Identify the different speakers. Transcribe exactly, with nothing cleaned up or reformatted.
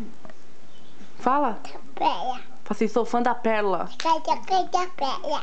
Speaker 1: Fala.
Speaker 2: Pérola.
Speaker 1: Fala assim, sou fã da Pérola.
Speaker 2: Sou fã da Pérola.